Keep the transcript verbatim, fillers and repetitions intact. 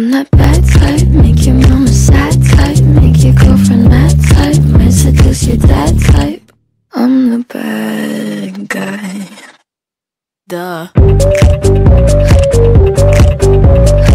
I'm that bad type, make your mama sad type, make your girlfriend mad type, might seduce your dad type. I'm the bad guy. Duh.